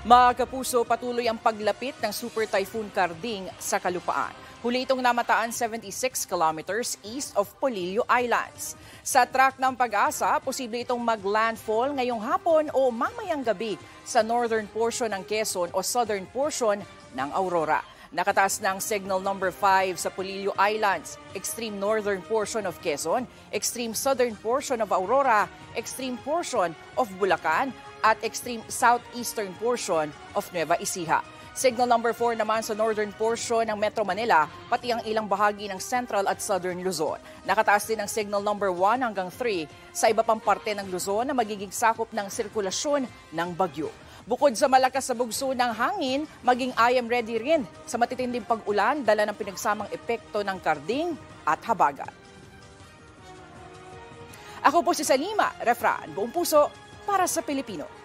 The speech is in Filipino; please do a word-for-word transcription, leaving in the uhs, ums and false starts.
Mga kapuso, patuloy ang paglapit ng Super Typhoon Karding sa kalupaan. Huli itong namataan seventy-six kilometers east of Polillo Islands. Sa track ng pag-asa, posible itong mag-landfall ngayong hapon o mamayang gabi sa northern portion ng Quezon o southern portion ng Aurora. Nakataas ng signal number five sa Polillo Islands, extreme northern portion of Quezon, extreme southern portion of Aurora, extreme portion of Bulacan, at extreme southeastern portion of Nueva Ecija. Signal number four naman sa northern portion ng Metro Manila, pati ang ilang bahagi ng central at southern Luzon. Nakataas din ang signal number one hanggang three sa iba pang parte ng Luzon na magiging sakop ng sirkulasyon ng bagyo. Bukod sa malakas na bugso ng hangin, maging I am ready rin sa matitinding pag-ulan dala ng pinagsamang epekto ng karding at habagat. Ako po si Salima Refran, buong puso para sa Pilipino.